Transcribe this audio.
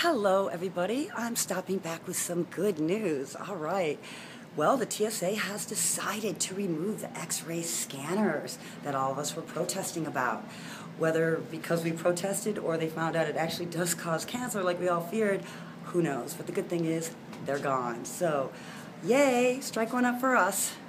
Hello, everybody. I'm stopping back with some good news. All right. Well, the TSA has decided to remove the X-ray scanners that all of us were protesting about. Whether because we protested or they found out it actually does cause cancer like we all feared, who knows? But the good thing is they're gone. So, yay, strike one up for us.